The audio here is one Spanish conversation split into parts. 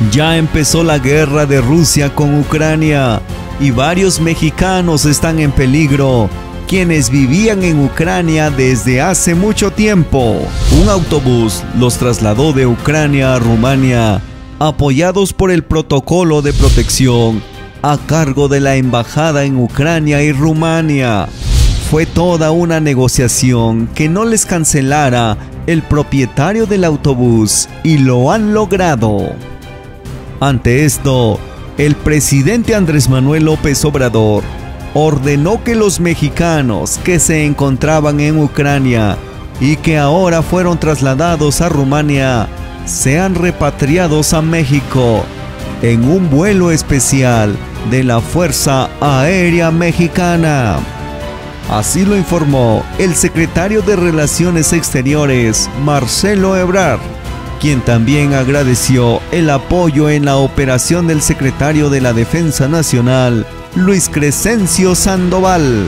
Ya empezó la guerra de Rusia con Ucrania y varios mexicanos están en peligro, quienes vivían en Ucrania desde hace mucho tiempo. Un autobús los trasladó de Ucrania a Rumania, apoyados por el protocolo de protección a cargo de la embajada en Ucrania y Rumania. Fue toda una negociación que no les cancelara el propietario del autobús y lo han logrado. Ante esto, el presidente Andrés Manuel López Obrador ordenó que los mexicanos que se encontraban en Ucrania y que ahora fueron trasladados a Rumania sean repatriados a México en un vuelo especial de la Fuerza Aérea Mexicana. Así lo informó el secretario de Relaciones Exteriores, Marcelo Ebrard, quien también agradeció el apoyo en la operación del secretario de la Defensa Nacional, Luis Crescencio Sandoval.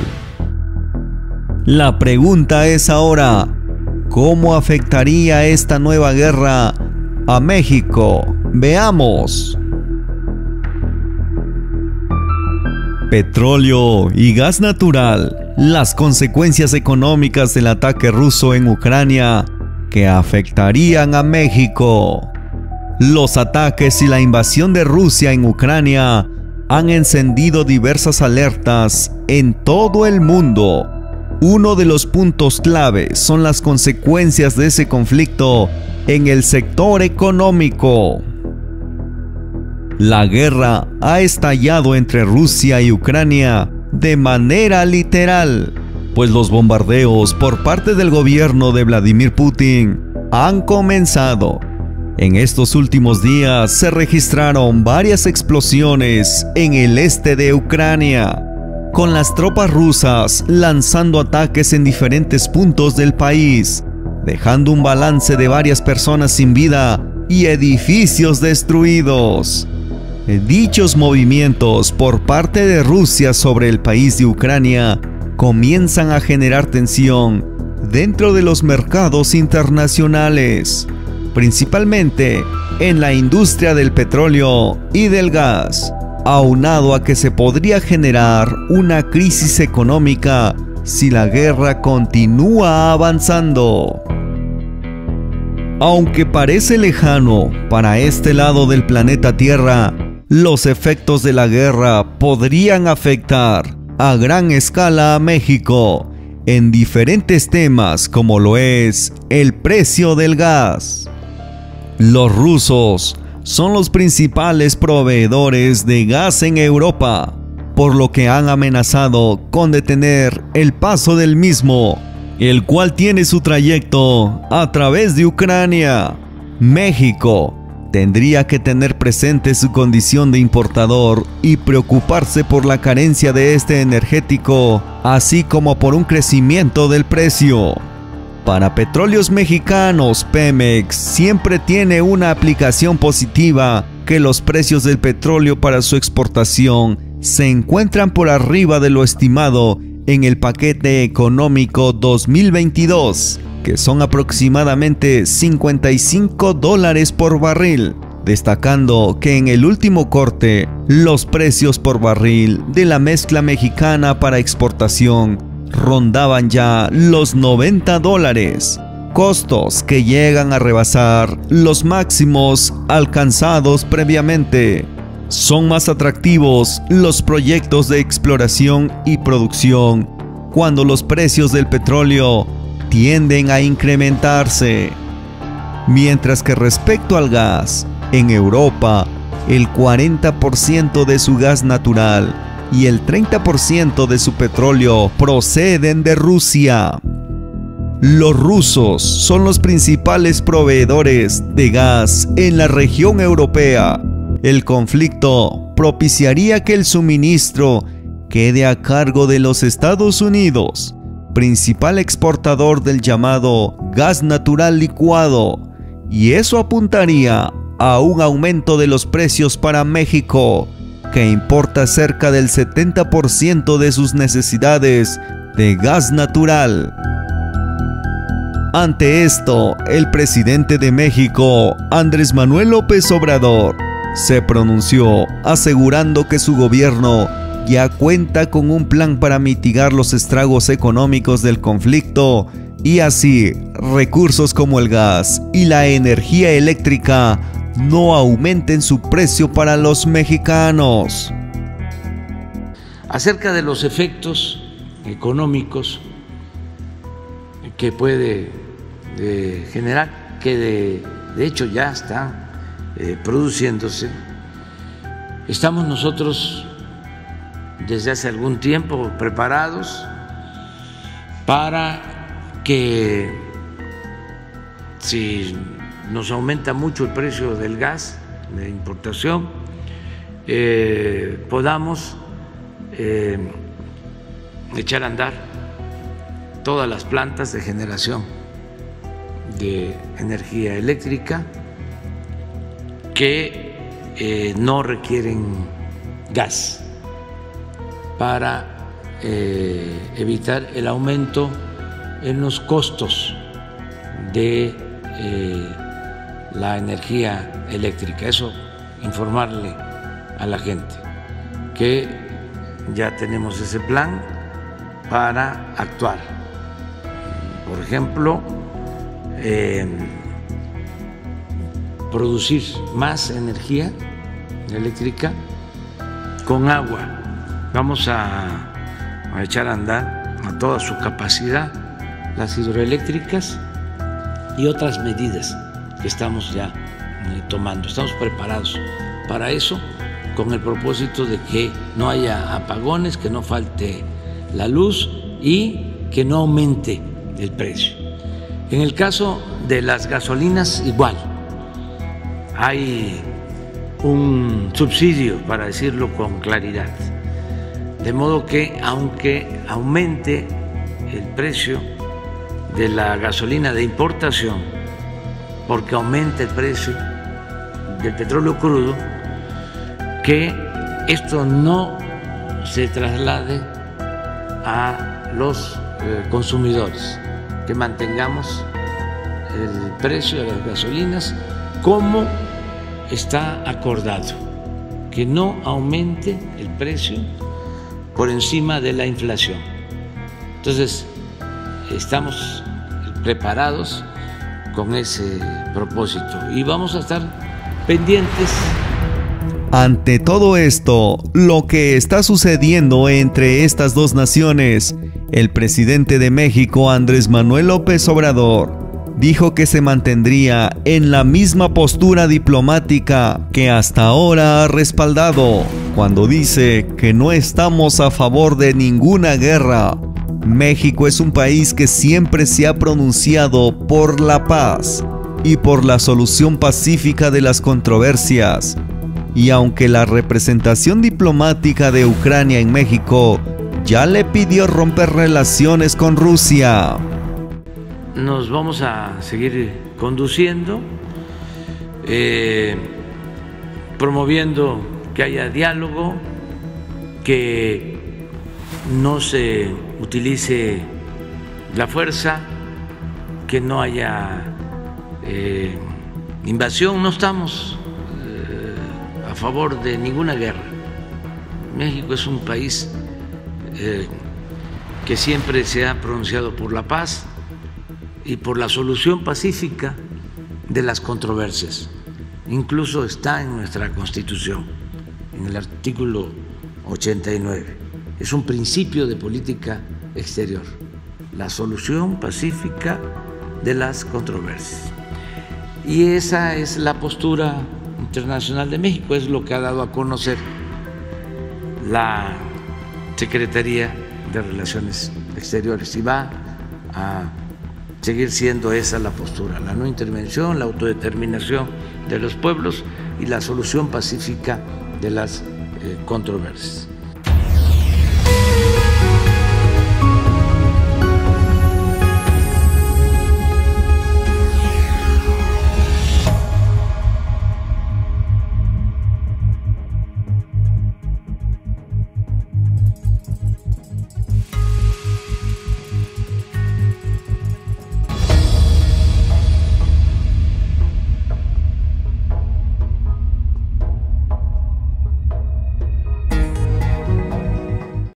La pregunta es ahora, ¿cómo afectaría esta nueva guerra a México? Veamos. Petróleo y gas natural. Las consecuencias económicas del ataque ruso en Ucrania que afectarían a México. Los ataques y la invasión de Rusia en Ucrania han encendido diversas alertas en todo el mundo. Uno de los puntos clave son las consecuencias de ese conflicto en el sector económico. La guerra ha estallado entre Rusia y Ucrania de manera literal, pues los bombardeos por parte del gobierno de Vladimir Putin han comenzado. En estos últimos días se registraron varias explosiones en el este de Ucrania, con las tropas rusas lanzando ataques en diferentes puntos del país, dejando un balance de varias personas sin vida y edificios destruidos. Dichos movimientos por parte de Rusia sobre el país de Ucrania comienzan a generar tensión dentro de los mercados internacionales, principalmente en la industria del petróleo y del gas, aunado a que se podría generar una crisis económica si la guerra continúa avanzando. Aunque parece lejano para este lado del planeta Tierra, los efectos de la guerra podrían afectar a gran escala a México en diferentes temas, como lo es el precio del gas. Los rusos son los principales proveedores de gas en Europa, por lo que han amenazado con detener el paso del mismo, el cual tiene su trayecto a través de Ucrania. México tendría que tener presente su condición de importador y preocuparse por la carencia de este energético, así como por un crecimiento del precio. Para Petróleos Mexicanos, Pemex siempre tiene una aplicación positiva, que los precios del petróleo para su exportación se encuentran por arriba de lo estimado en el paquete económico 2022, que son aproximadamente $55 por barril, destacando que en el último corte los precios por barril de la mezcla mexicana para exportación rondaban ya los $90, costos que llegan a rebasar los máximos alcanzados previamente. Son más atractivos los proyectos de exploración y producción cuando los precios del petróleo tienden a incrementarse. Mientras que respecto al gas, en Europa, el 40% de su gas natural y el 30% de su petróleo proceden de Rusia. Los rusos son los principales proveedores de gas en la región europea. El conflicto propiciaría que el suministro quede a cargo de los Estados Unidos, principal exportador del llamado gas natural licuado, y eso apuntaría a un aumento de los precios para México, que importa cerca del 70% de sus necesidades de gas natural. Ante esto, el presidente de México, Andrés Manuel López Obrador, se pronunció asegurando que su gobierno ya cuenta con un plan para mitigar los estragos económicos del conflicto y así recursos como el gas y la energía eléctrica no aumenten su precio para los mexicanos. Acerca de los efectos económicos que puede generar, que de hecho ya están produciéndose, estamos nosotros desde hace algún tiempo preparados para que si nos aumenta mucho el precio del gas de importación, podamos echar a andar todas las plantas de generación de energía eléctrica que no requieren gas para evitar el aumento en los costos de la energía eléctrica. Eso, informarle a la gente que ya tenemos ese plan para actuar. Por ejemplo, producir más energía eléctrica con agua. Vamos a echar a andar a toda su capacidad las hidroeléctricas y otras medidas que estamos ya tomando. Estamos preparados para eso, con el propósito de que no haya apagones, que no falte la luz y que no aumente el precio. En el caso de las gasolinas, igual, hay un subsidio, para decirlo con claridad, de modo que aunque aumente el precio de la gasolina de importación, porque aumenta el precio del petróleo crudo, que esto no se traslade a los consumidores, que mantengamos el precio de las gasolinas como está acordado, que no aumente el precio por encima de la inflación. Entonces, estamos preparados con ese propósito y vamos a estar pendientes. Ante todo esto, lo que está sucediendo entre estas dos naciones, el presidente de México, Andrés Manuel López Obrador, dijo que se mantendría en la misma postura diplomática que hasta ahora ha respaldado, cuando dice que no estamos a favor de ninguna guerra. México es un país que siempre se ha pronunciado por la paz y por la solución pacífica de las controversias. Y aunque la representación diplomática de Ucrania en México ya le pidió romper relaciones con Rusia, nos vamos a seguir conduciendo, promoviendo que haya diálogo, que no se utilice la fuerza, que no haya invasión. No estamos a favor de ninguna guerra. México es un país que siempre se ha pronunciado por la paz y por la solución pacífica de las controversias. Incluso está en nuestra Constitución, en el artículo 89. Es un principio de política exterior, la solución pacífica de las controversias. Y esa es la postura internacional de México, es lo que ha dado a conocer la Secretaría de Relaciones Exteriores, y va a seguir siendo esa la postura: la no intervención, la autodeterminación de los pueblos y la solución pacífica de las controversias.